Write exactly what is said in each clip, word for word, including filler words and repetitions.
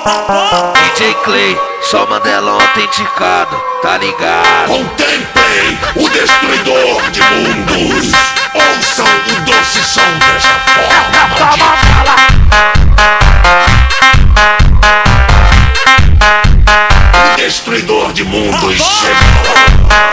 D J Clay, só Mandela autenticado, tá ligado? Contemplem o destruidor de mundos. Ouçam o doce som dessa forma maldita. O destruidor de mundos chegou.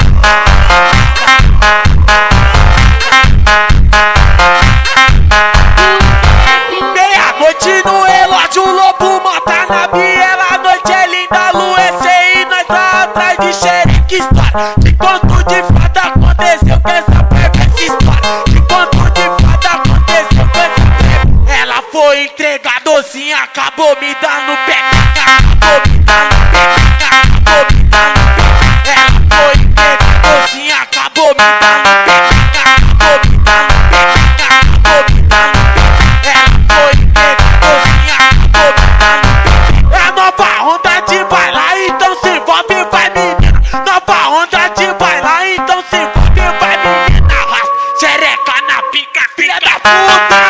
Meia-noite no relógio, o lobo mata na biela. A noite é linda, a lua é cheia e nós tá atrás de xereque. História de conto de fada aconteceu com essa perversa história. De conto de fada aconteceu com essa perversa. Ela foi entregar docinho, acabou me dando pé. Acabou me dando pé, acabou me dando pé. Ela foi entregar docinho, acabou me dando pé. Acabou me dando pé, acabou me dando pé. Ela foi entregar docinho, acabou me dando pé. É nova onda de bailar, então se envolve e vai menina. Nova onda de bailar, então se envolve e vai menina. Arrasta xereca na pica, filha da puta.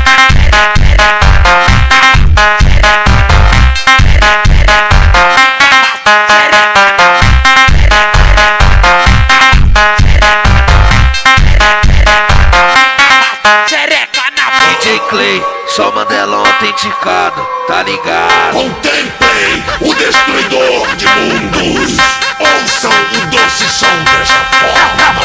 D J Clay, só Mandela autenticado, tá ligado? Contemplem o destruidor de mundos. Ouçam o doce som dessa forma